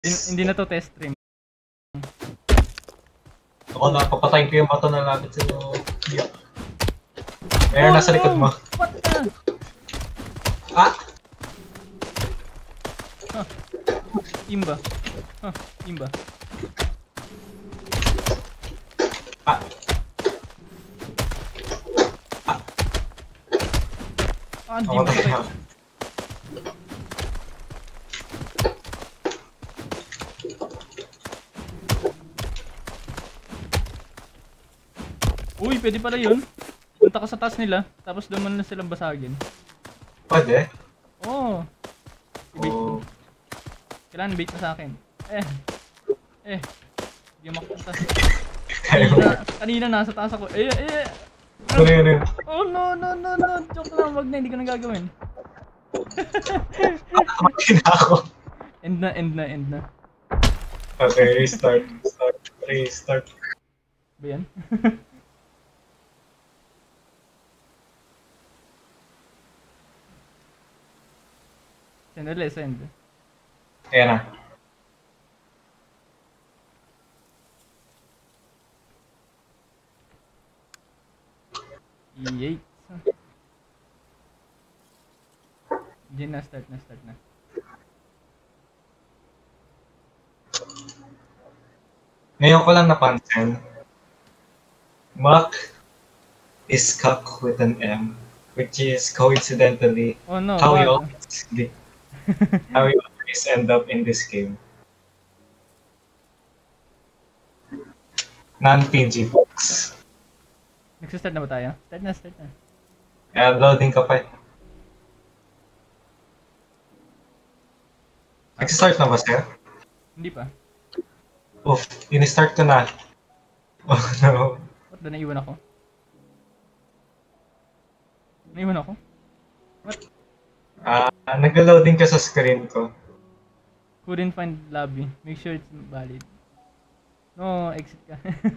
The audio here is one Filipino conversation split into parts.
Hindi na to test stream. Ako na, papatayin ko yung bato na lapit sa iyo. Yeah. Meron nasa likod mo. What the? Ah! Imba. Imba. Ah! Hindi mo tayo. Uy, pwede pala yun. Punta ka sa taas nila, tapos doon mo na silang basagin. Pwede? Oo. I-bait mo. Oh. Kailangan bait mo sa akin. Hindi makunta. Kanina nasa taas ako. Ano yun? Oh no. Joke lang, wag na, hindi ko na gagawin. Kumain na ako. End na. Okay, restart. Ba yan? Send. Ayan na. Yay. Hindi na, start na. Ngayon ko lang napansin, Mac is Cuck with an M, which is coincidentally how you always end up in this game. Non-PG folks. Nagsistart na ba tayo? Start na. Loading ka pa eh. Nag-start na ba sa'yo? Hindi pa. Oof, in-start ko na. Oh no. What? Naiwan ako? What? Nag-loading ka sa screen ko. Couldn't find lobby. Make sure it's valid. No, exit ka.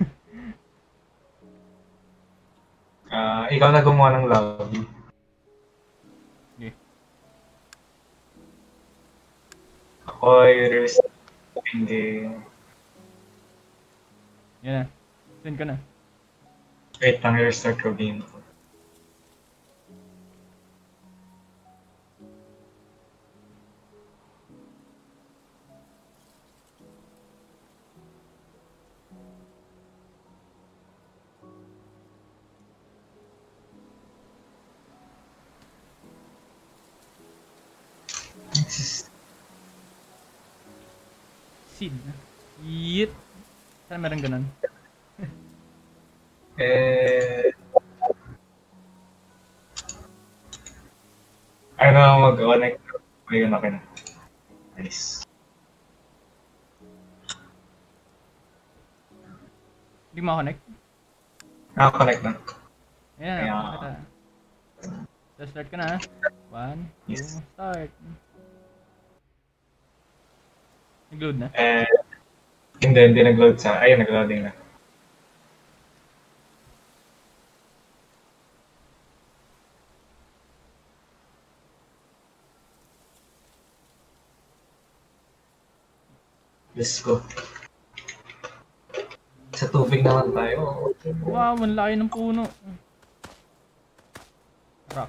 Ikaw na gumawa ng lobby. Okay. Ako yung game. Yan na. Send ka na. Wait lang, restart ko game ko. Seed. Yeet. Saan meron ganun? Ano mag-connect? Ayun na na. Nice. Hindi mo connect? Naka-connect na. Ayan, nakakita. So start ka na. 1, 2, Yes. start. Nag-load na? Hindi nag-load sa... Ayun, nag-loading na. Let's go. Sa tubig naman tayo. Wow, ang laki ng puno. Rock.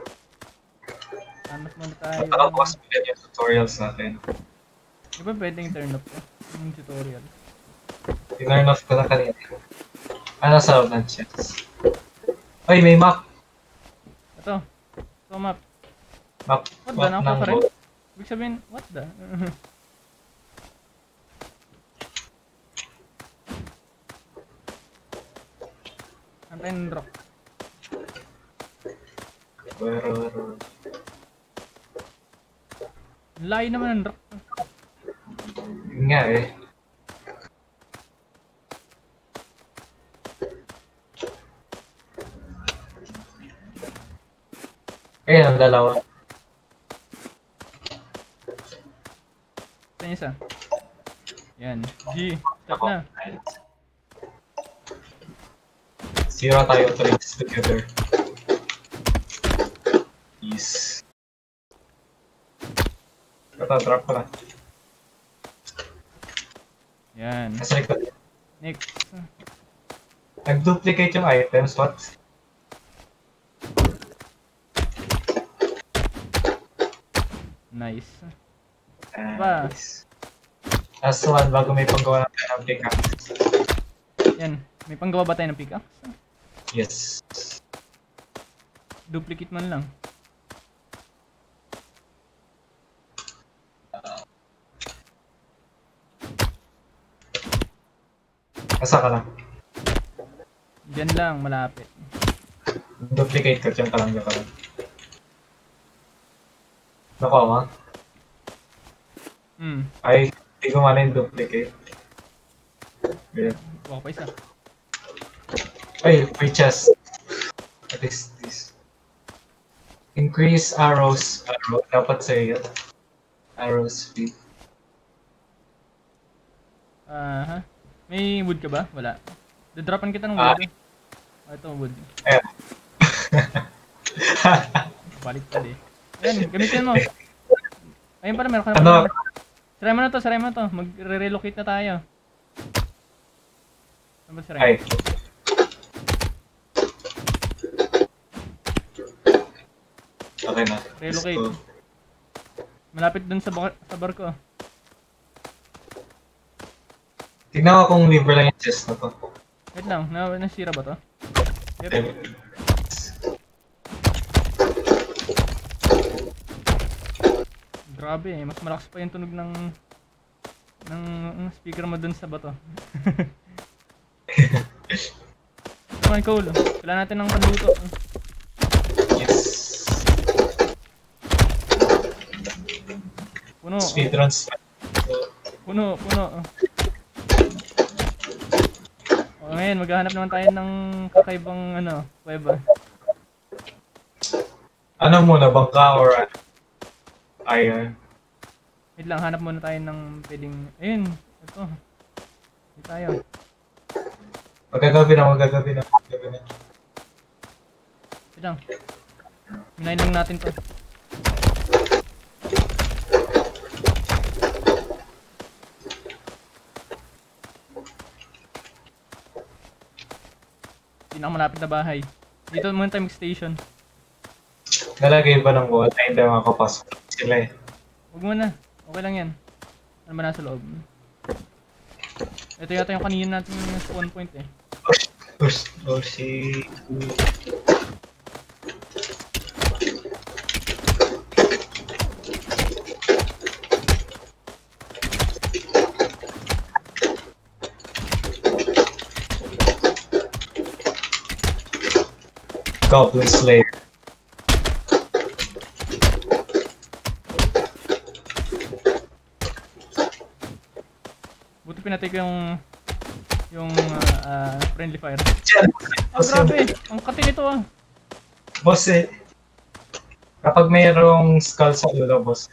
Hanap muna tayo. Nakabukas mo yung tutorials natin. Di ba pwedeng turn off ko? Yung tutorial. Tinurn off ko na kanina. Ano sa loob ng chest? Ay, may map! Ito. Map. Map What the? ng Nakakuha pa rin? boat. Ibig sabihin, what the? Antayin ng rock. Pero... Layo naman ng rock. Yun nga eh. Ayun, ang dalawa. Ito yung isa. Yan. G. Start na. Zero tayo trades together. Peace. Ito, drop ko na. Yan. Nasa likod. Next. Nag-duplicate yung items, what? Nice. Ba? Nice. Last one, bago may panggawa natin ng pickaxe. Yan. May panggawa ba tayo ng pickaxe? Yes. Duplicate man lang. Asa ka lang? Diyan lang, malapit. Duplicate ko, dyan ka lang, dyan ka lang. Nakuha mo? Ay, hindi ko man yung duplicate. Ganyan. Buka pa isa. Ay, may chest. What is this? Increase arrows. Arrow. Dapat sa'yo yun. Arrow speed. Aha. May wood ka ba? Wala. Dadropan kita ng Ah. wood. Ito, wood. Ayan. Balik pa eh. Ayan, gamitin mo. Ayun pala, meron ka Ano? na. Saray mo na to, saray mo na to. Magre-relocate na tayo. Ano ba saray? Ay. Okay na. Relocate. So, Malapit dun sa barko. tignan ko kung libre lang yung chest na to. Wait lang, nasira ba to? Yep. Grabe eh, mas malakas pa yung tunog ng speaker mo dun sa bato. Come on, Cole. Kailangan natin ng panluto. Yes. Puno. Speedruns. Puno. O ngayon, maghahanap naman tayo ng kakaibang kuweba. Ano muna, bangka or ano? Iron. Wait lang, hanap muna tayo ng pwedeng... Ayun, ito. Dito tayo. Magagabi na. Wait lang. Minayin lang natin to. Pinakamalapit na bahay. Dito muna tayo mag-station. Nalagay ba ng wall? Ay, hindi makakapasok sila eh. Huwag muna. Okay lang yan. Ano ba nasa loob? Ito yata yung kanina natin yung spawn point eh. Oh, shit. Goblin Slayer. Buti pinatay ko yung friendly fire. Diyan! Oh, grabe! Ang kati nito ah! Boss eh. Kapag mayroong skull sa ulo, boss.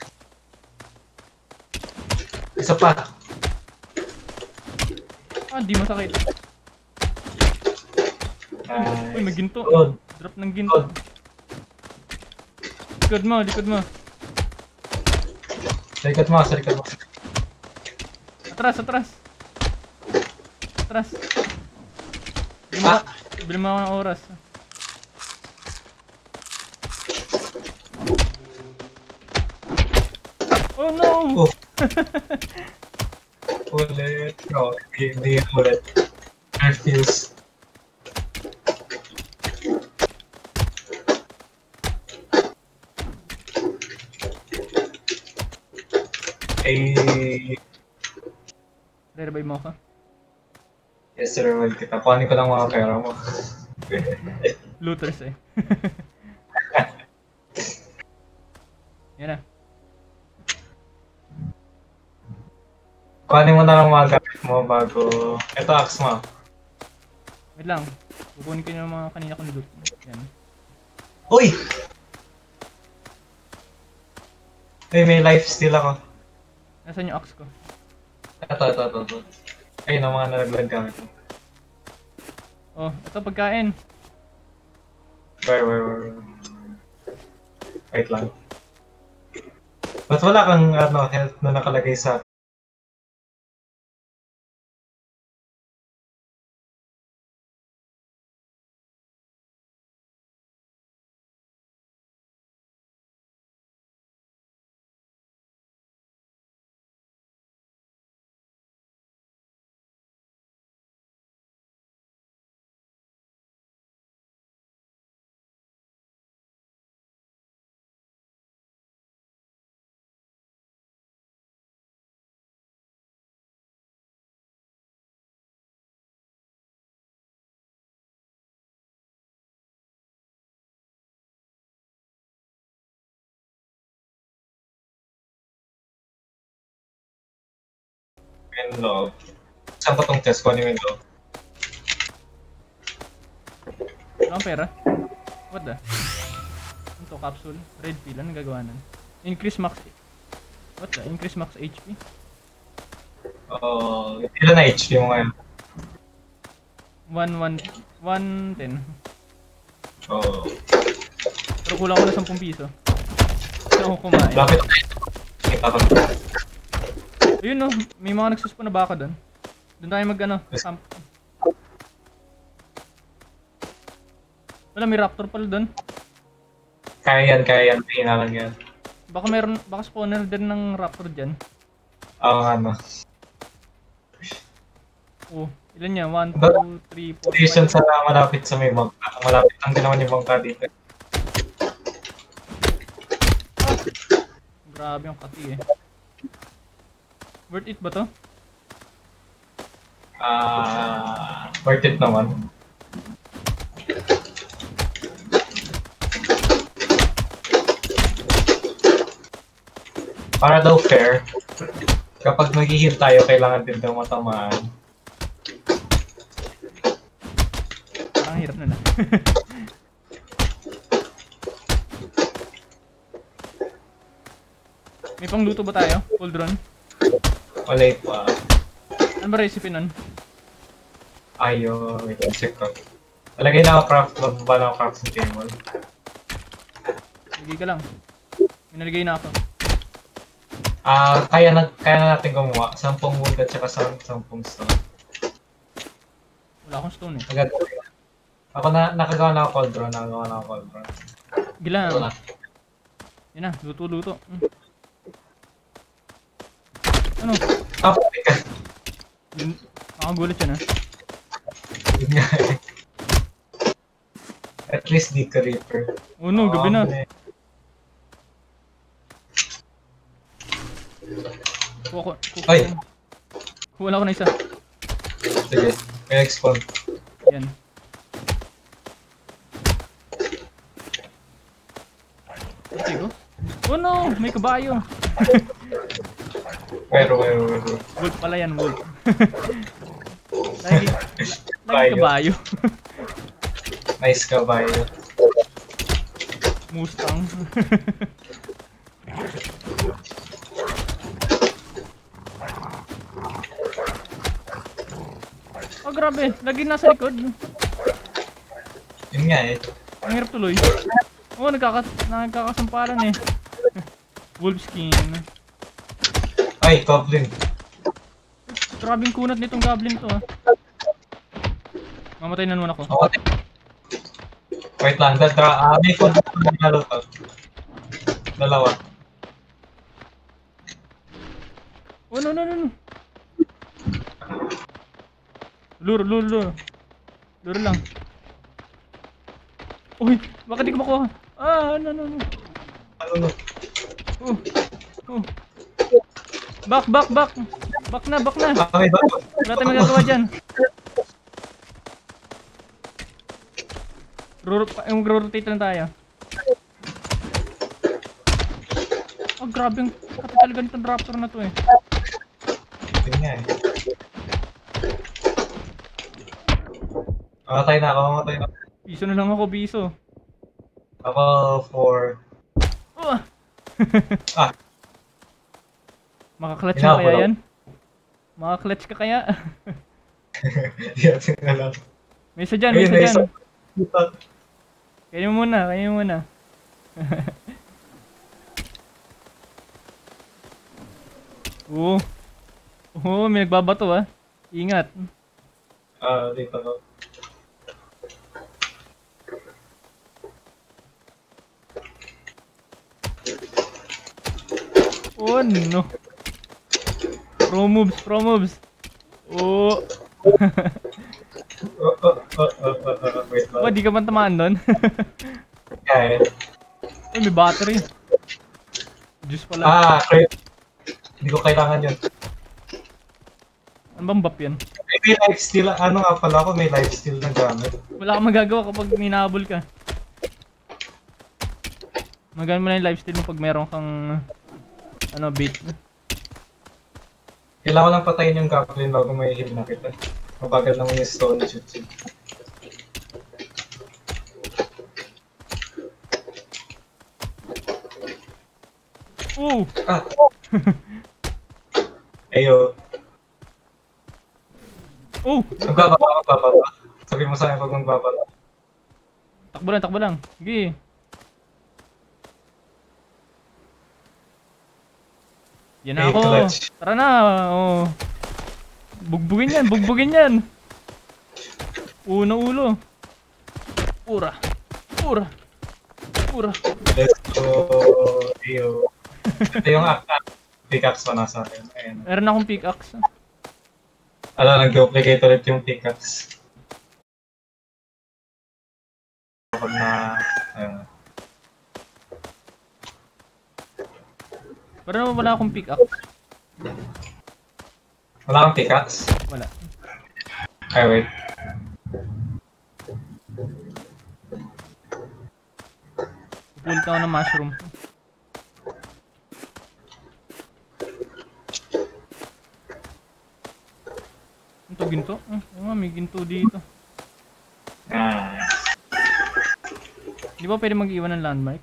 Isa pa. Ah, di masakit. Uy, may ginto. Good. Drop ng ginto. Likod mo. Sa likod mo. Atras. Bili mo ako ng oras. Oh no! Oh. Ulit. No, hindi ulit. Refuse. Eh, Re-revive mo ako. yes, sir, kita. Kuhanin ko lang mga pera mo. Looters eh. Yan na. Kuhanin mo na lang mga gamit mo bago... Ito, axe mo. Wait lang. Kukunin ko yung mga kanina kong loot. Yan. Uy! May life steal ako. Nasaan yung axe ko? Ito. Ayun ang mga nalaglag gamit mo. Oh, ito pagkain. Where? Wait lang. Ba't wala kang health na nakalagay sa Yung loob. Saan ba tong chest? Kunin mo yung loob. Wala akong pera. What the? Ito, capsule. Red pill. Anong gagawa nun? Increase max... What the? Increase max HP? Ilan na HP mo ngayon? 110. Oo. Pero kulang ko na 10 piso. Kasi ako kumain. Lapit na kita ko. Ayun no, may mga nagsuspo na baka doon. Doon tayo mag ano, camp. Wala, may raptor pala doon. Kaya yan. Tingnan lang yan. Baka spawner din ng raptor dyan. Ano. Oh, ilan niya? 1, 2, 3, 4, Station 5. sa malapit sa may bangka. Malapit lang din naman yung bangka dito. Grabe yung kati eh. Worth it ba to? Worth it naman. Para daw fair, kapag mag-heal tayo, kailangan din daw matamaan. Parang hirap na na. May pangluto ba tayo? Full drone? Wala pa. Ano ba recipe nun? Wait, check ko. Talagay na ako craft, magbaba na ako crafting table. Lagay ka lang. Minalagay na ako. Kaya na natin gumawa. 10 wood at saka 10 stone. Wala akong stone eh. Magagawin. Ako nakagawa na ako cauldron. Gila. Wala. Yan na, luto. Ano? Teka. Nakagulat yan ha. Yun nga eh. At least di ka reaper. Oh no, gabi na. Ay! Wala ko na isa. Sige, may spawn. Yan. Okay go. Oh no! May kabayo! Pero. Wolf pala yan, wolf. Lagi kabayo. Nice kabayo. Mustang. Oh grabe, lagi nasa likod. Yun nga eh. Ang hirap tuloy. Oh, nagkakasampalan eh. Wolf skin. Ay, goblin. Grabing kunat nitong goblin to ah. Mamatay na naman ako. Okay. Wait lang, may food na to. Dalawa. Oh no. Lure lang. Uy, bakit di ko makuha? No. Ano? Oh. Back. Back na. May bago. Wala tayong magagawa dyan. Rotate lang tayo. Oh, grabe yung kapital ganitong raptor na to eh. Yun nga eh. Mamatay na ako. Biso na lang ako, biso. Ako 4. Oh. Makaklatch Ina, ka kaya wala. yan? Makaklatch ka kaya? Yan na lang. May isa dyan. Kaya mo muna. May nagbabato ah. Ingat. Dito ko. Oh no. Pro moves. Oh. Wait lang. Di ka man tamaan doon? Kaya eh. May battery. Juice pala. Crate. Hindi ko kailangan yun. Ano bang buff yan? May lifesteal. Ano nga pala ako, may lifesteal na gamit. Wala kang magagawa kapag minahabol ka. Maganda mo na yung lifesteal mo pag meron kang bait. Kailangan lang patayin yung goblin bago may heal na kita. Mabagal naman yung stone jutsu. Oh! Ah! Ayo. Oh! Magbababa. Sabi mo sa akin pag magbababa. Takbo lang. Sige. Yan na Hey, ako. clutch. Tara na. Oh. Bugbugin yan. Ulo. Pura. Let's go. Ayo. Ito yung pickaxe pa nasa akin. Ayan. Meron akong pickaxe. Nag-duplicate ulit yung pickaxe. Kapag na... Ayun. Pero naman wala akong pickaxe. Wala kang pickaxe? Wala. Ay, wait. Pupulit ako ng mushroom. Ginto? May ginto dito. Ah. Di ba pwede mag-iwan ng landmark?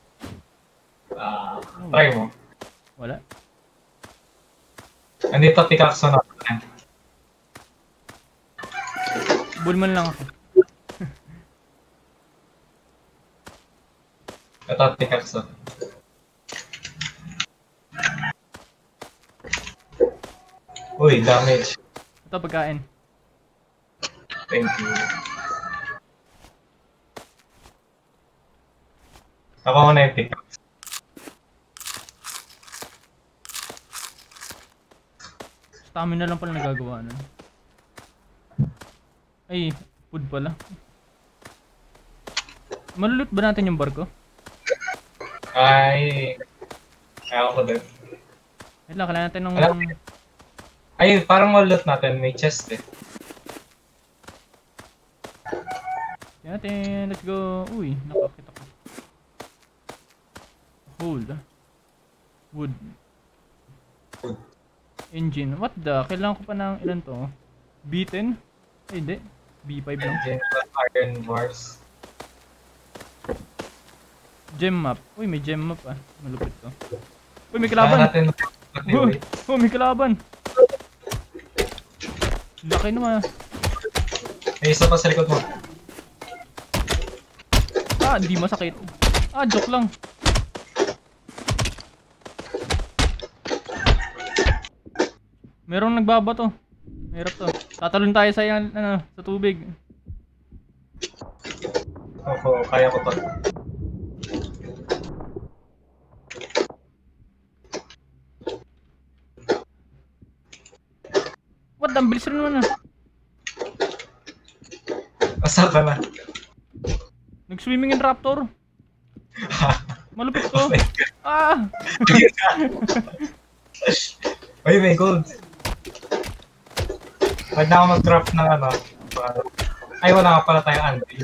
Try mo. Wala. Andito pickaxe na natin. Bulman lang ako. Ito pickaxe na. Uy, damage. Ito pagkain. Thank you. Ako na yung pickaxe. Stamina lang pala nagagawa nun. Ay, food pala. Malulot ba natin yung barko? Ay, ayaw ko din. Kailangan natin ng... Ay, parang malulot natin. May chest eh. Kaya natin, let's go. Uy, nakakita ko. Hold. Wood. Engine. What the? Kailangan ko pa ng ilan to? B10? Ay, hindi. B5 lang. Iron bars. Gem map. Uy, may gem map ah. Malupit to. Uy, may kalaban! Uy, may kalaban! Laki naman. May isa pa sa likod mo. Ah, hindi masakit. Ah, joke lang. Merong nagbabato. Mahirap to. Tatalon tayo sa yan, sa tubig. Oo, kaya ko to. What? Ang bilis rin naman ah. Asa ka na? Nag-swimming in raptor. Malupit to. Ah! Ay, may gold. Pag na ako mag-drop ng ano. Ay, wala ka pala tayong anvil.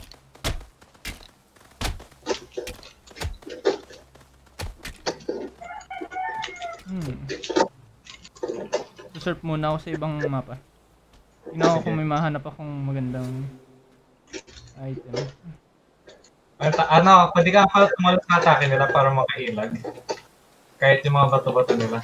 Surf muna ako sa ibang mapa. Tingnan ko kung may mahanap akong magandang item. Pwede ka tumalot sa atake nila para makailag. Kahit yung mga bato-bato nila.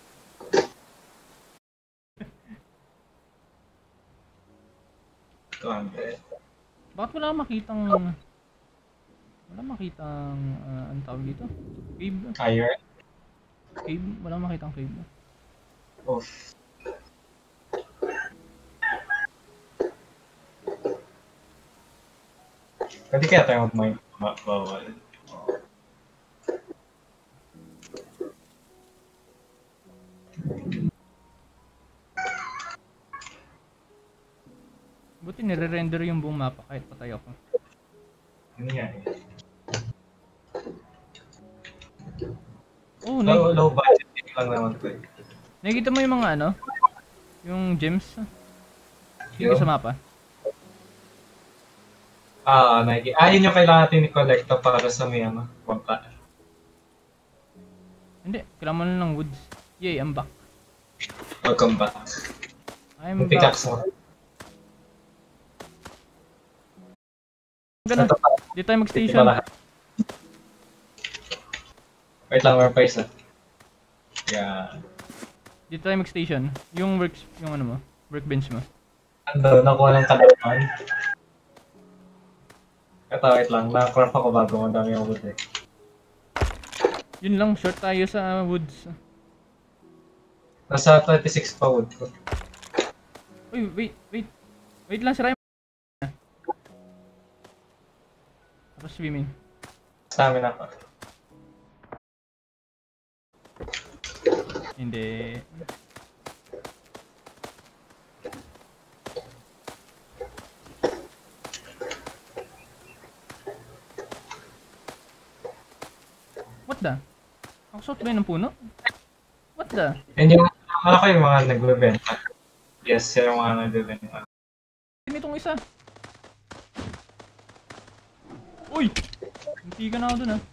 Bakit wala makitang... Wala makitang... ano tawag dito? Cave? Iron? Cave? Wala makitang cave. Oof. Pwede kaya tayo mag-mine? Bawal. Buti nire-render yung buong mapa kahit patay ako. Ano yan eh? Oh, Low budget lang naman ko eh. nakikita mo yung mga ano? Yung gems? Yung sa mapa? Yun yung kailangan natin i-collect para sa may ano, punta. Hindi, kailangan mo na ng woods. Yay, I'm back. Welcome back. I'm Yung back. pickaxe mo. Ganun. Ito pa. Di tayo Ito mag-station. lahat. Wait lang, we're pa isa. Yan. Di tayo mag-station. Yung yung ano mo, workbench mo. Ando, nakuha ng kalaman. Ito, wait lang. Naka-craft ako bago. Ang dami yung wood eh. Yun lang, short tayo sa woods. Nasa 26 pa wood ko. Uy, wait. Wait lang, siray mo. Tapos swimming. Stamina pa. Hindi. What the? Ang suot ba yun ng puno? What the? And yung akala ko yung mga nagbebenta. Yes, yun yung mga nagbebenta. Itong isa. Uy! Hindi ka na ako dun ah.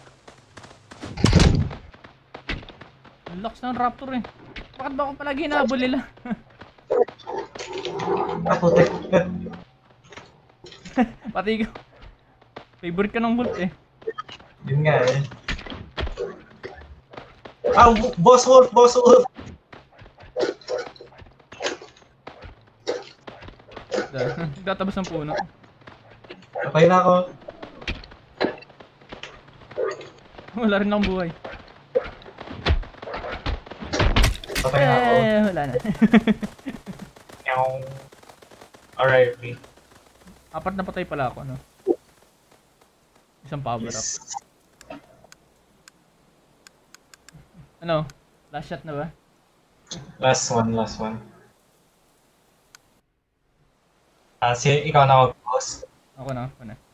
Ang lakas ng raptor eh. Bakit ba ako palagi hinahabol nila? Kaputik. Pati ikaw. Favorite ka ng bolt eh. Yun nga eh. Ah, boss wolf! Boss wolf! Nagtatabas ng puno. Patay na ako. Wala rin akong buhay. Patay na ako. Wala na. Yung RIP. Apat na patay pala ako, no? Isang power up. Yes. Ano? Last shot na ba? Last one, last one. Ah, ikaw na mag-boss. Ako na, ako na.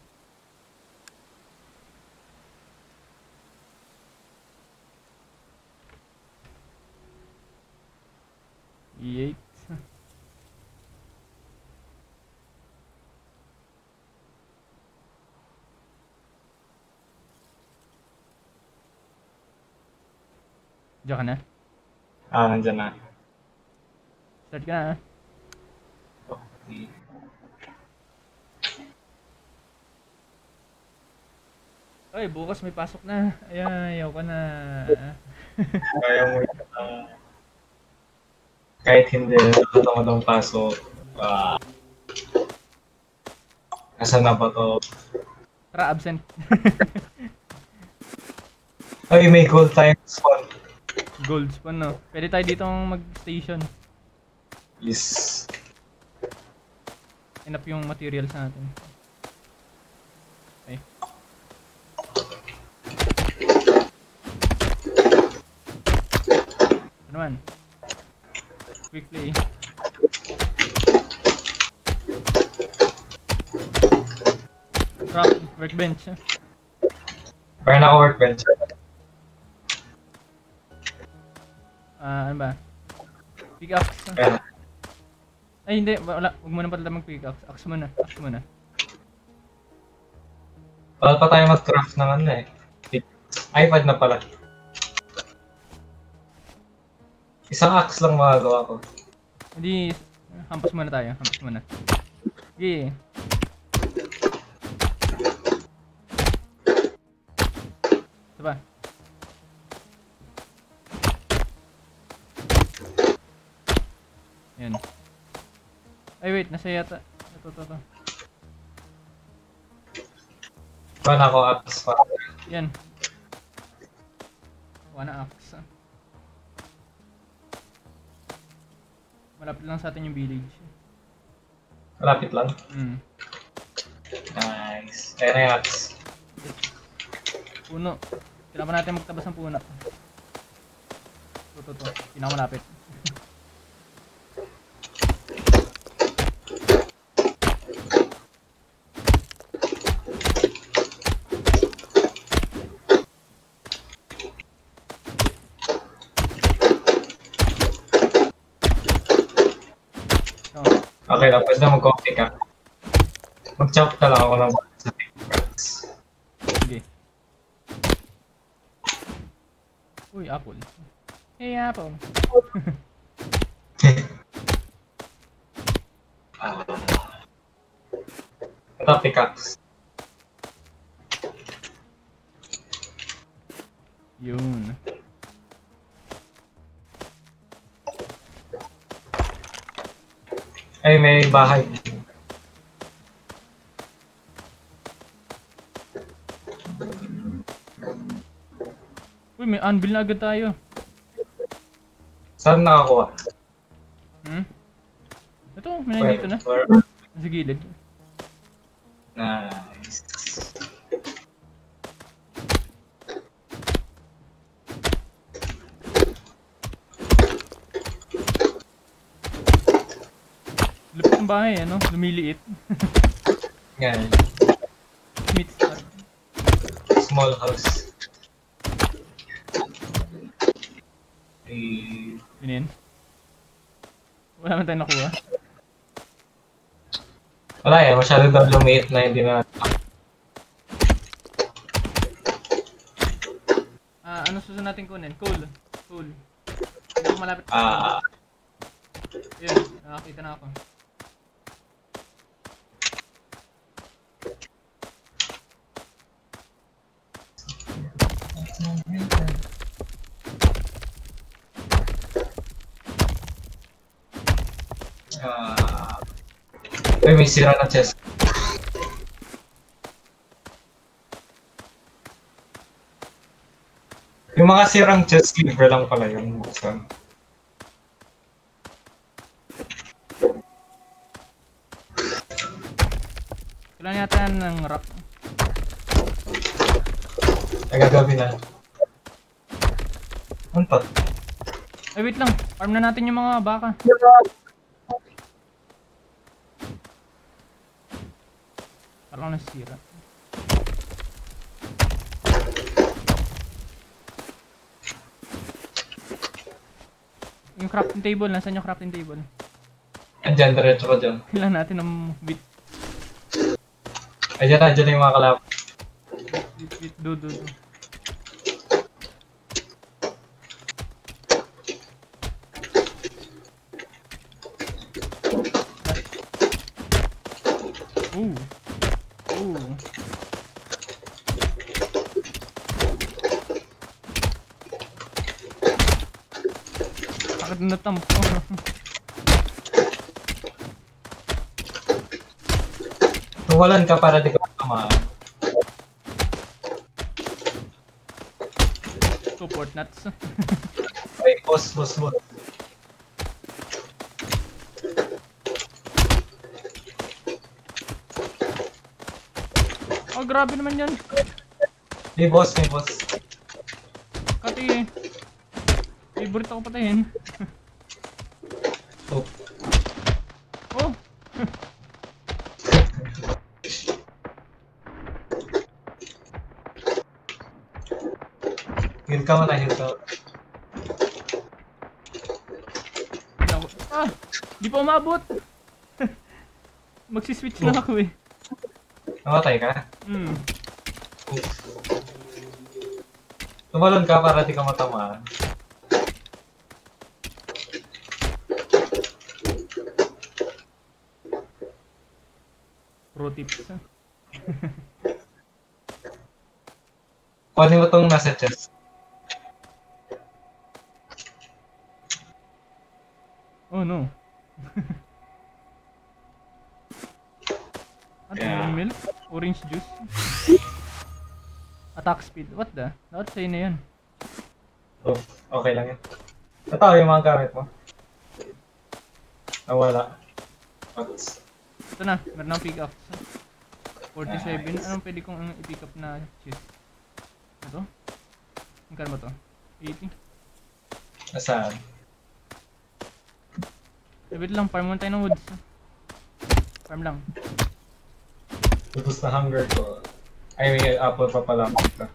Yeet. Diyan ka na? Ah, nandyan na. Start ka na. Okay. Ay, bukas may pasok na. Ayan, ayaw ka na. Kaya mo yun. Kahit hindi, nakatamad ang pasok. Nasaan na ba to? Tara, absent. Ay, may gold time spawn. Gold spawn, no? Pwede tayo dito mag-station. Yes. Enough yung materials natin. Okay. Ano naman? Quick play. Drop, workbench. Parang naka-workbench. Ano ba? Pickaxe. Ayan. Ay, hindi. Wala. Huwag mo na pala mag-pickaxe. Axe muna. Axe muna. Wala pa tayo mag-craft ng ano eh. iPad na pala. Isang axe lang magagawa ko. Hindi. Hampas muna tayo. Hampas muna. Sige. Ito ba? Yan. Ay wait, nasa yata. Ito. Paano ako axe pa? Yan. Wana axe. Malapit lang sa atin yung village. Malapit lang. Nice. Ayan na yung axe. Puno. Kailangan natin magtabas ng puno. Ito. Pinakamalapit. Okay lang, pwede na mag-coffee ka. Mag-chop na lang ako ng sa pickaxe. Sige. Uy, apple. Hey, apple. Ito, pickaxe. Yun. Ay, may bahay. Uy, may anvil na agad tayo. Saan nakakuha? Ito, may nandito na. Sa gilid. Nice. Lupit ng bahay, ano? Lumiliit. Yan. Smith Star. Small house. Eh, Yun yun. Wala man tayo nakuha. wala eh, masyado daw lumiit na hindi na. Ano susunod natin kunin? Coal. Coal. Hindi ko malapit sa Yun, nakakita na ako. Uy, may sira na chest. Yung mga sirang chest, libre lang pala yung buksan. Kailangan yata ng rock. Nagagabi na. Ano pa? Ay, wait lang. Farm na natin yung mga baka. Parang nasira. Yung crafting table, nasaan yung crafting table? Andyan, diretso ko dyan. Kailangan natin ng bit. Andyan yung mga kalap. Bit, do. Ooh. Bakit natampo? Tuwalan ka para di ka matamaan. Support nuts. Ay, boss. Oh, grabe naman yan. May boss. Kati, favorite ako patayin. Oh. Oh! Heal ka muna. Di pa umabot! Magsiswitch na ako eh. Namatay ka? Tumalon ka para di ka matamaan. Pro tips. Kunin mo tong nasa chest. Oh no. Ano milk? Orange juice? Attack speed. What the? Dapat sa'yo na yun. Oh, okay lang yan. Ito yung mga gamit mo. Nawala. Ito na, meron ng pick up. 47. Nice. Anong pwede kong i-pick up na cheese? Ito? Magkano ba to? 80? Nasaan? Wait lang, farm muna tayo ng woods. Farm lang. Lubos na hunger ko. Ay, may apple pa pala.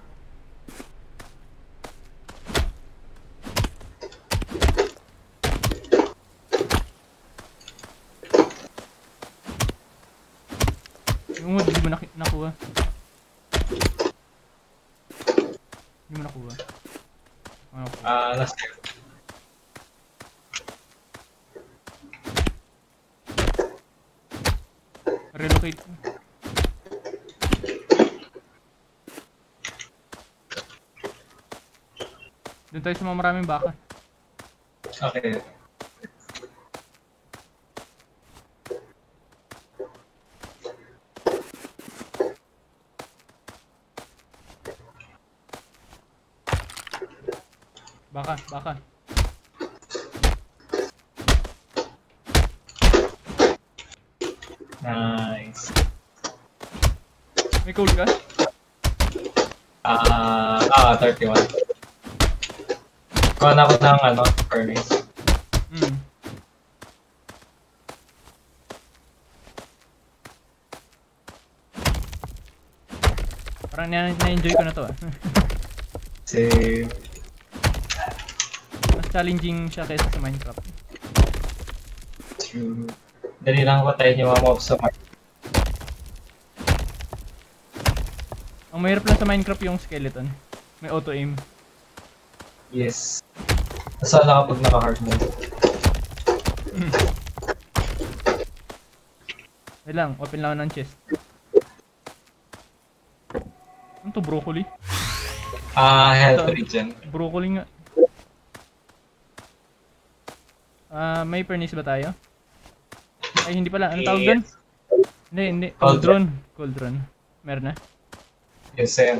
Yung wood, hindi mo nakuha. Hindi mo nakuha. Last year. Relocate. Doon tayo sa mga maraming baka. Okay. Baka. Nice. May cold ka? 31. Kuha na ako ng furnace. Parang na-enjoy ko na to Same. Mas challenging siya kaysa sa Minecraft. True. Dali lang patayin yung mga mobs sa Minecraft. Ang mahirap lang sa Minecraft yung skeleton. May auto-aim. Yes. Nasala kapag naka-hard mode. Wait lang, open lang ako ng chest. Ano to, broccoli? Health regen. Broccoli nga. May furnace ba tayo? Ay, hindi pala. Ano tawag doon? Hindi. Cauldron. Meron na? Yes, sir.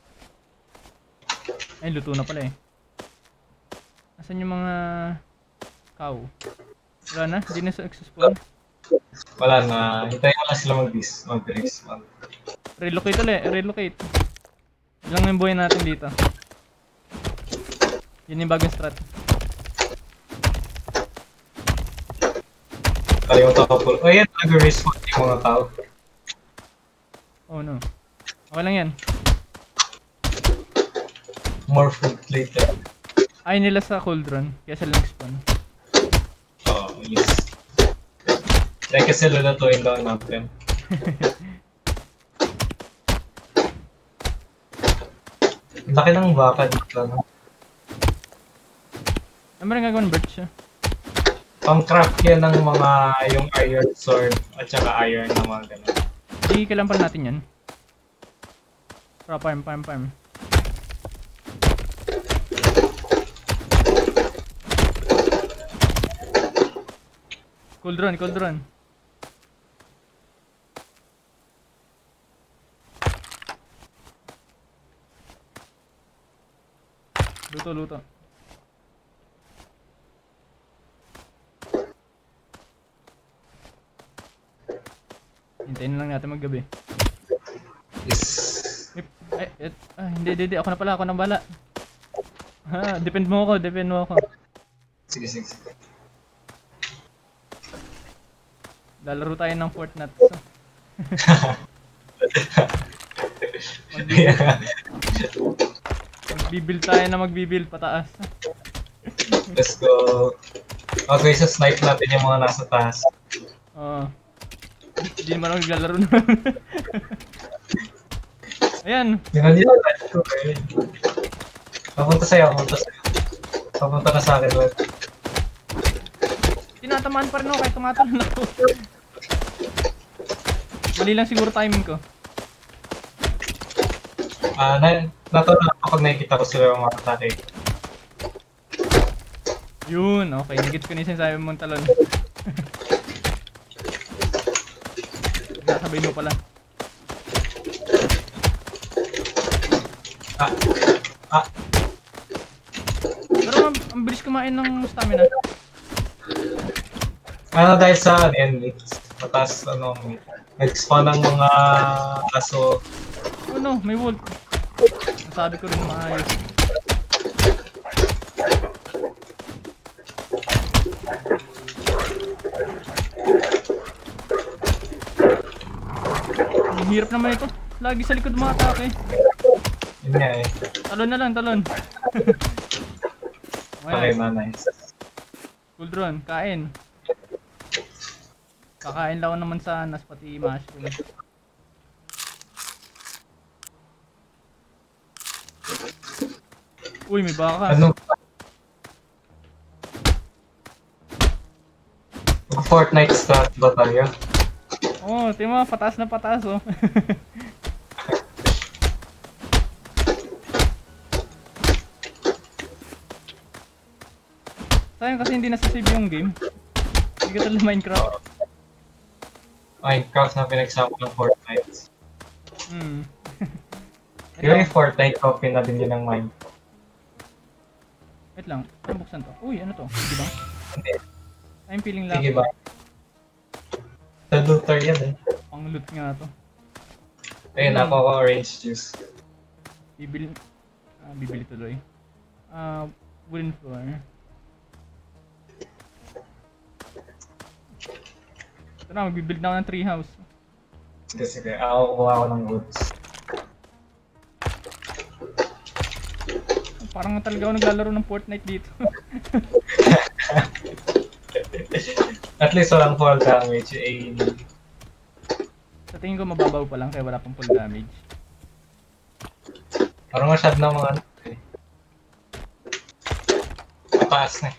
Ay, luto na pala eh. Asan yung mga cow? Wala na? Hindi na sa exospawn? Wala na. Hintayin ko lang sila mag-respawn. Relocate ulit. Relocate. Ilang yung buhay natin dito. Yun yung bagong strat. Kalimutan ko po. Oh, yan. Nag-respawn yung mga tao. Oh no. Okay lang yan. More food later. Ay nila sa cauldron. Kaya sila nag-spawn. Oh, yes. Dahil kasi lulutuin daw natin. Laki ng baka dito, no? Ano ba rin gagawin birch siya? Pang-craft yan ng mga yung iron sword at saka iron na mga ganun. Hindi, kailan pa natin yan. Para farm. Cauldron. Luto. Hintayin lang natin maggabi. Yes. Hindi. Ako na bala. Depend mo ako. Sige. Lalaro tayo ng Fortnite. Magbibuild pataas. Let's go. Okay, so snipe natin yung mga nasa taas. Oo. Hindi naman ako naglalaro na. Ayan. Yan nila, let's go. Papunta na sa akin, Lord. Tinatamaan pa rin ako kahit tumatalon ako. Mali lang siguro timing ko. Natulog ako kapag nakikita ko sila yung mga atake. Yun, okay. Nagits ko na yung sinasabi mong talon. Nasabay mo pala. Pero ang bilis kumain ng stamina. Dahil sa meats. Mataas, nag-spawn ng mga aso. Oh no, may wolf. Nasabi ko rin maayos. Ang hirap naman ito. Lagi sa likod mga atake. Yun nga eh. Talon na lang. Okay, nice. Cauldron, kain. Kakain lang ako naman sa anas, pati mushroom. Uy, may baka. Fortnite start ba tayo? Oo, tingnan mo, pataas na pataas oh. Sayang kasi hindi nasa-save yung game. Hindi ka talaga Minecraft. Minecraft na pinagsama ng Fortnite. Hmm. Di ba yung Fortnite copy na din yun ng Minecraft? Wait lang. Ano buksan to? Uy, ano to? Sige ba? Hindi. I'm feeling lang. Sige ba? Sa looter yan eh. Pang loot nga to. Ayun, ako orange juice. Bibili. Bibili tuloy. Wooden floor. Ito na, magbibuild na ako ng treehouse. Sige, ako kukuha ako ng woods. Parang talaga ako naglalaro ng Fortnite dito. At least walang fall damage. Sa tingin ko mababaw pa lang kaya wala pang full damage. Parang masyad na mga ano eh. Mataas na eh.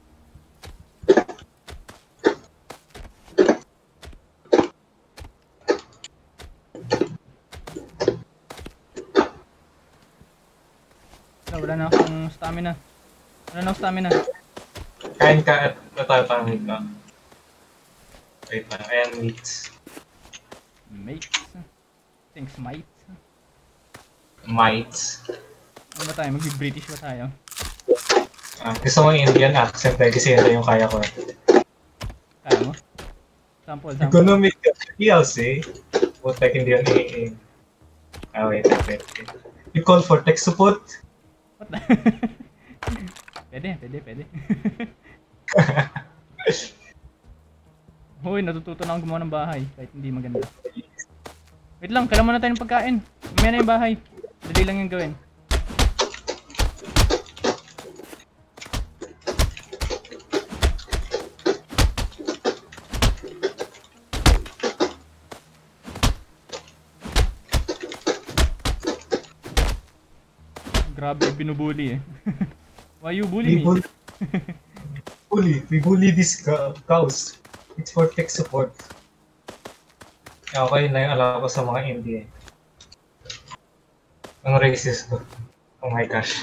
Wala na akong stamina. Wala na akong stamina. Kain ka at natatangin ka. Wait lang, ayan meats. Mates. Thanks, mates. Mites. Ano ba tayo? Mag-British ba tayo? Gusto mo yung Indian accent eh, kasi yun yung kaya ko. Kaya mo? Sample. Economic skills eh. Putek hindi yun eh. Wait. You call for tech support? What the? Pwede. Hoy, natututo na akong gumawa ng bahay kahit hindi maganda. Wait lang, kailangan muna tayo ng pagkain. Mamaya na yung bahay. Dali lang yung gawin. Grabe, binubuli eh. Why you bully me? We bully these cows. It's for tech support. Okay na yung alam ko sa mga Indian. Ang racist ko. Oh my gosh.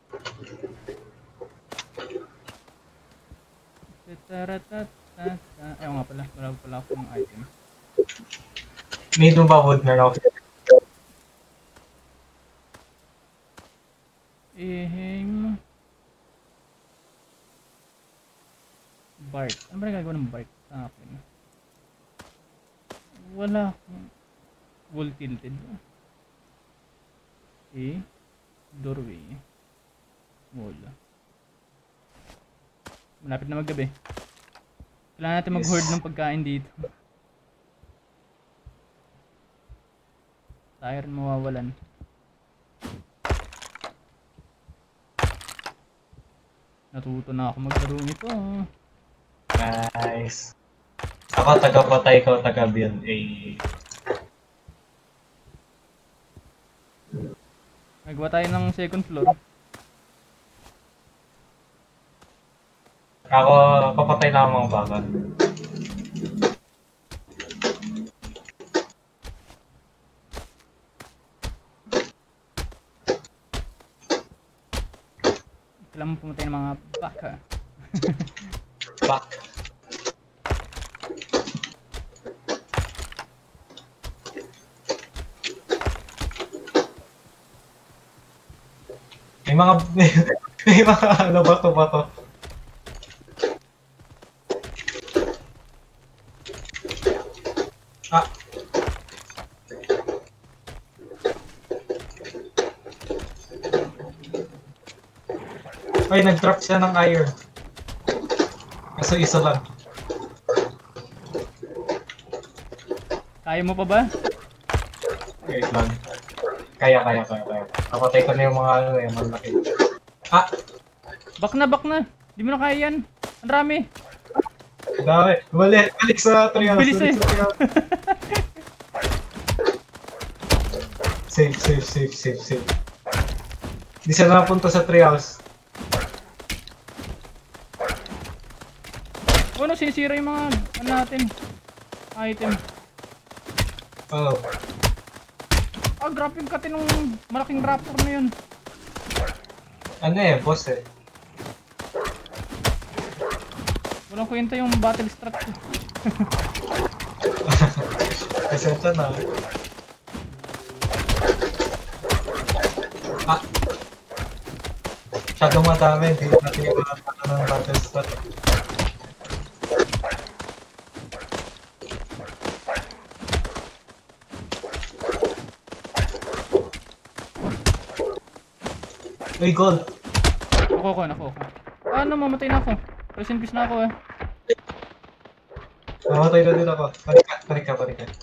Ayaw nga pala, wala pala akong item. Need mo ba wood na ako? Bark. Ano ba nagagawa ng bark sa akin? Wala akong wool tilted. Okay. Doorway. Wall. Malapit na maggabi. Kailangan natin mag-hoard ng pagkain dito. Tayo rin mawawalan. Natuto na ako maglaro nito. Nice. Ako taga-patay ko, taga-build a... Nagawa tayo ng second floor. Ako, papatay na ang mga baka. Kailangan mo pumatay ng mga baka. Bak. May mga ano bato. Ay, nag-drop siya ng iron. Kaso isa lang. Kaya mo pa ba? Wait lang. Kaya. Kapatay ko na yung mga ano eh, malaki. Back na. Di mo na kaya yan. Ang rami. Dami. Balik sa treehouse. Bilis eh. Save. Di siya napunta sa treehouse. Ano, sinisira yung mga ano natin. Item. Oh. Grabe yung kati ng malaking raptor na yun. Ano eh, boss eh. Walang kwenta yung battle strat ko. Kasi ito na. Ah! Masyadong madami, hindi natin yung mga ng battle strat. Uy, gold! Nakuha ko. Ano, mamatay na ako. Rest in peace na ako eh. Namatay na din ako. Balik ka.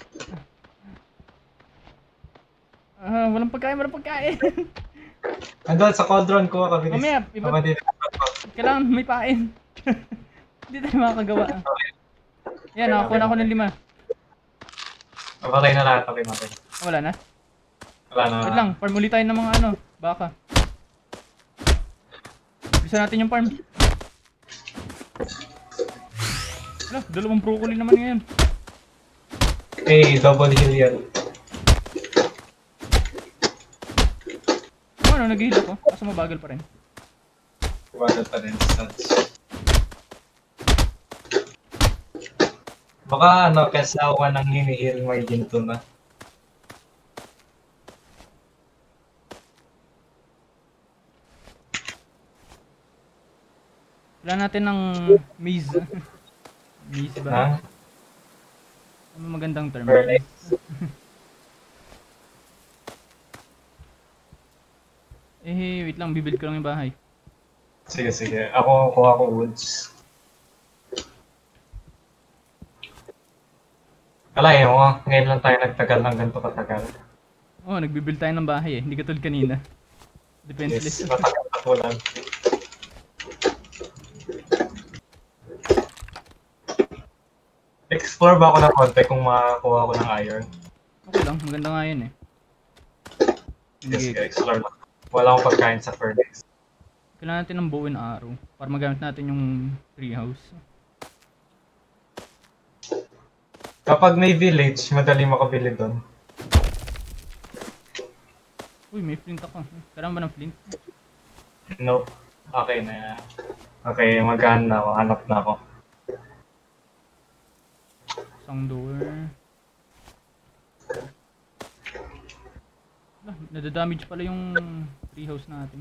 Walang pagkain. Andun sa cauldron ko, kabilis. Mamaya, kailangan may pain. Hindi tayo makakagawa. Yan, nakakuha na ako ng 5. Namatay na lahat, okay. Wala na? Wala na. Wait lang, farm ulit tayo ng mga baka. Bisa natin yung farm. Wala, 2 broccoli naman ngayon. Double heal yan. Ano, nag-heal ako? Kaso mabagal pa rin. Mabagal pa rin, stats. Baka kasawa ng hini-heal may ginto na. Wala natin ng maze. Maze ba? Ha? Ano magandang term? Perfect. Wait lang, bibuild ko lang yung bahay. Sige. Ako kuha ko woods. Alay mo, ngayon lang tayo nagtagal ng ganito katagal. Nagbibuild tayo ng bahay eh. Hindi katulad kanina. Defenseless. Yes, matagal na po lang. Explore ba ako ng konti kung makakuha ko ng iron? Okay lang, maganda nga yun eh. Yes, explore lang. Wala akong pagkain sa furnace. Kailangan natin ng bow and arrow para magamit natin yung treehouse. Kapag may village, madali makabili doon. Uy, may flint ako. Kailangan ba ng flint? No. Okay na yan. Okay, maghanap na ako. Hanap na ako. Isang door. Nadadamage pala yung treehouse natin.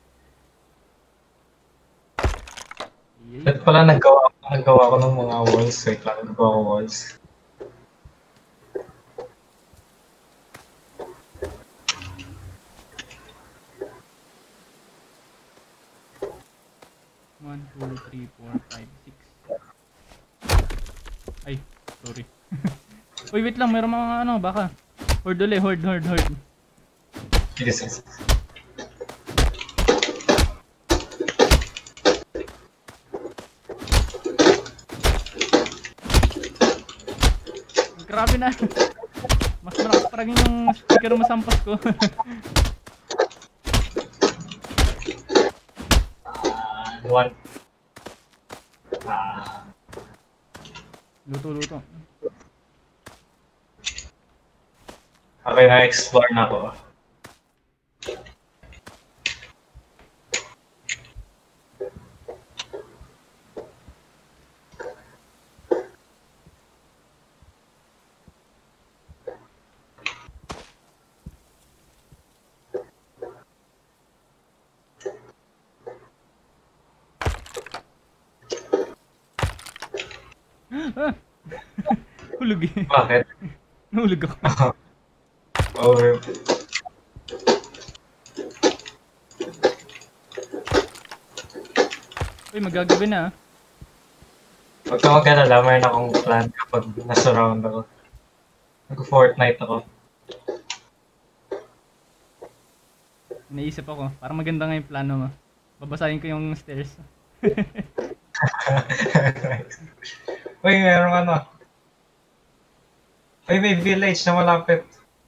At pala naggawa ko ng mga walls. Wait lang, naggawa ko walls. One, two, three, four, five, six. Ay, sorry. Uy, wait lang, mayroon mga baka. Horde ulit, horde. Sige. Grabe na. Mas malakas pa rin yung speaker masampas ko. One. Luto. Okay, na-explore na ako. Hulog eh. Bakit? Nahulog ako. Over. Uy, magagabi na. Huwag ka mag-alala, mayroon akong plan kapag nasurround ako. Nag-Fortnite ako. Naisip ako, parang maganda nga yung plano mo. Babasahin ko yung stairs. Uy, meron Uy, may village na malapit.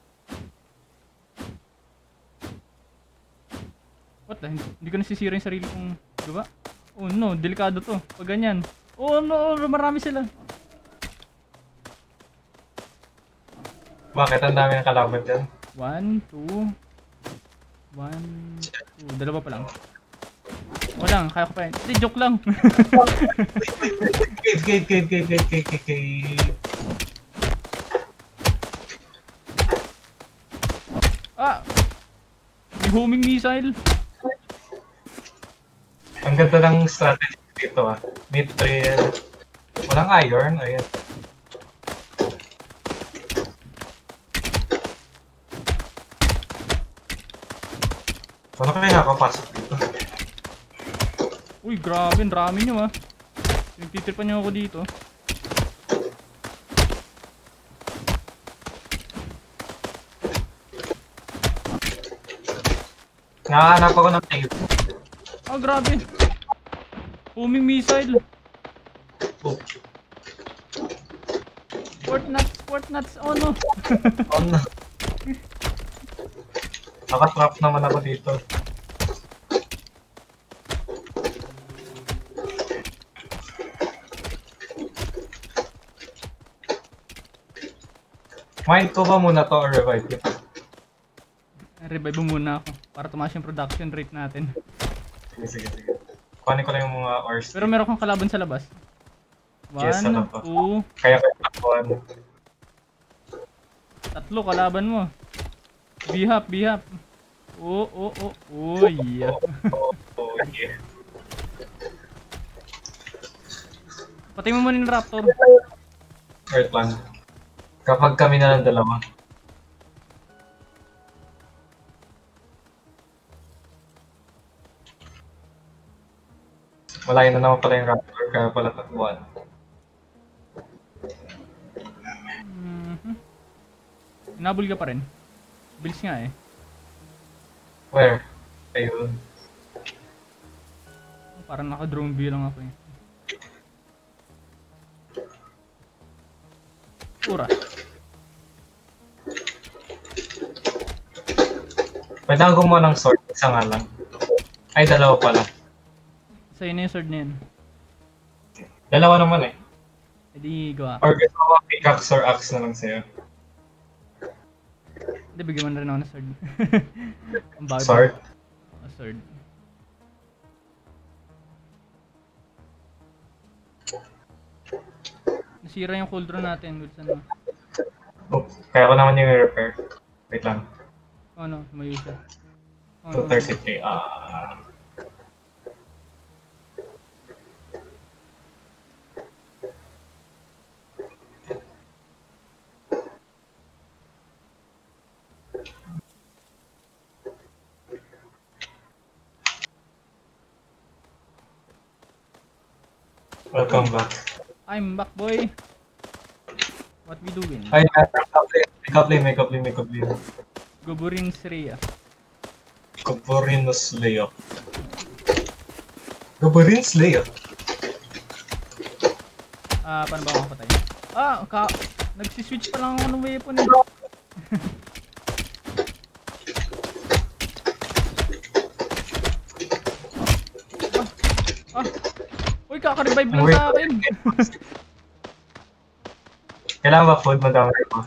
What the? Hindi ko nasisira yung sarili kong gawa. Oh no, delikado to. Pag ganyan. Oh no, marami sila. Bakit? Ang dami ng kalaban dyan. 1, 2. 1, 2. Dalawa pa lang. Walang, kaya ko pa yun. Hindi, joke lang. Cave. Ah! May homing missile. Ang ganda ng strategy dito ah. Mithril. Walang iron, ayan. Paano kaya nakapasok dito? Uy, grabe, ang dami nyo ah. Nagtitripan nyo ako dito. Nakahanap ako ng cave. Ah, grabe. Homing missile. Oh, Port nuts, oh no. oh no. Nakatrap naman ako dito. Mind ko ba muna to or revive it? Revive mo muna ako para tumaas yung production rate natin. Sige. Kuhanin ko lang yung mga ores. Pero meron kang kalaban sa labas. Yes, 1, ano pa? 2, Kaya takuan. 3 kalaban mo. Bihap. Oh, yeah. Oh, yeah. Patay mo muna yung raptor. Earth lang. Kapag kami na lang dalawa. Malayo na naman pala yung raptor, kaya pala takuan. Inabol ka pa rin. Bilis nga eh. Where? Ayun. Parang naka-drone view lang ako eh. Ura. Pwede akong gumawa ng sword, isa nga lang. Ay, dalawa pala. Sa'yo na yung sword na yun. Dalawa naman eh. E di gawa. Or gusto ko pickaxe or axe na lang sa'yo. Hindi, bigyan mo na rin ako ng sword. Ang bagay. Sword? Sword. Nasira yung cauldron natin, Wilson. Oh, kaya ko naman yung repair. Wait lang. Oh no, tumayo siya. Oh, no. 233. Welcome back. I'm back, boy. What we doing? Ay, may kaplay. Goburin Sreya. Goburinus Leo. Goburinus Leo. Paano ba ako patay? Nagsiswitch pa lang ako ng weapon eh. Uy, kaka-revive lang sa akin. Kailangan ba food? Madami ko.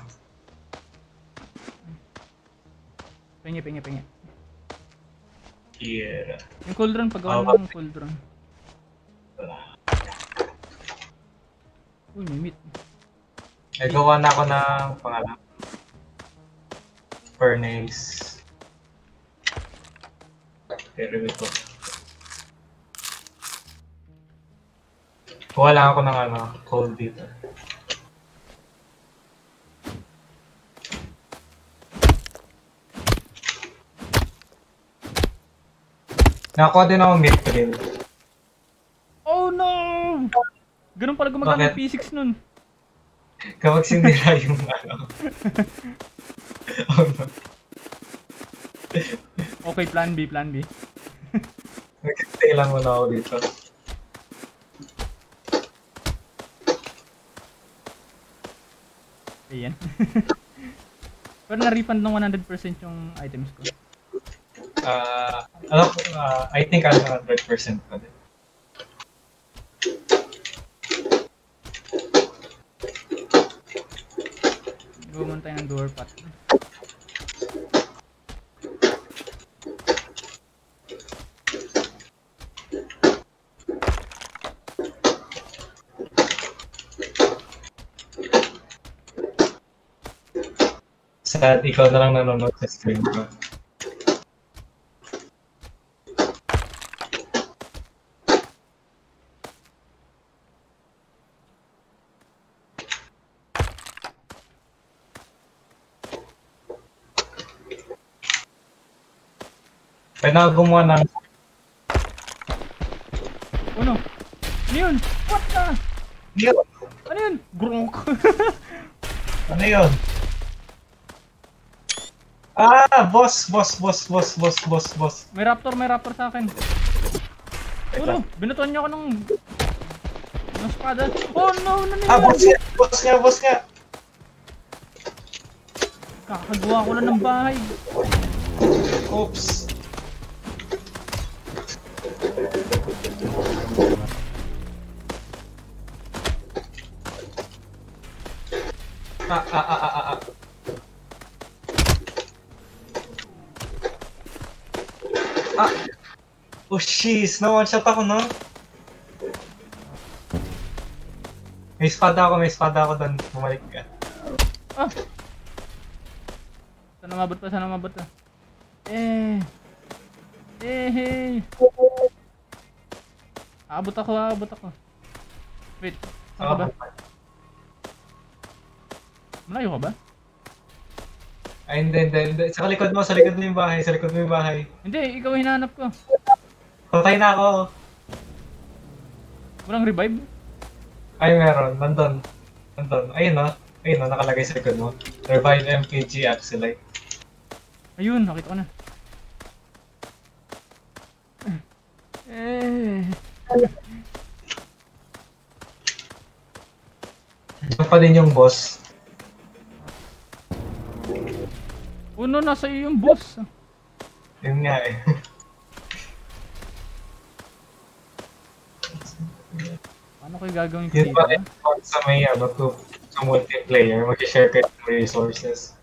Pingi. Yeah. Yung cauldron, paggawa mo ng cauldron. Uy, may meat. Ay, gawa na ako ng pangalan. Furnace. Pero ito. Kuha lang ako ng coal dito. Nakakuha din ako mithril. Oh no! Ganun pala gumagana ng P6 nun. Kapag sinira yung oh no. Okay, plan B. Nag-stay lang muna ako dito. Ayan. Pero na-refund ng 100% yung items ko. I think I'm 100% pa din. Gumawa tayo ng door pot. Sad, ikaw na lang nanonood sa stream ko. Pwede na gumawa ng... Ano? Ano yun? What the? Yun! Ano yun? Gronk. Ano yun? Ah! Boss! May raptor sa akin. Wait Ano? lang. Binutuan niya ako ng espada. Oh no! Ah! Nangyari! Boss nga! Kakagawa ko lang ng bahay. Oops! Ah! Ah! Oh jeez! Na-one-shot ako, no? May espada ako doon. Bumalik ka. Ah! Sana mabot pa. Hey! Aabot ako. Wait, saan ka ba? Malayo ka ba? Ay, hindi. Sa likod mo yung bahay. Hindi, ikaw ang hinahanap ko. Patay na ako. Walang revive? Ay, meron. Nandun. Ayun no, nakalagay sa likod mo. Revive MKG Axelite. Ayun, nakita ko na. Diyan pa din yung boss. Uno, nasa iyo yung boss. Yun nga eh. Paano ko gagawin ko Yun dito? pa rin sa may sa multiplayer. Mag-share kayo ng resources.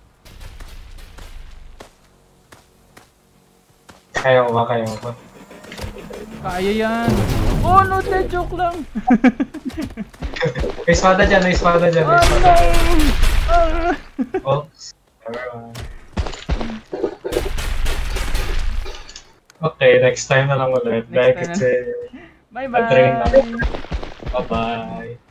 Kaya mo ba? Kaya yan. Oh no, joke lang. May espada dyan. Oh no! Ah! Oops. Nevermind. Okay, next time na lang ulit. Next time Kasi Bye-bye! na. Bye-bye.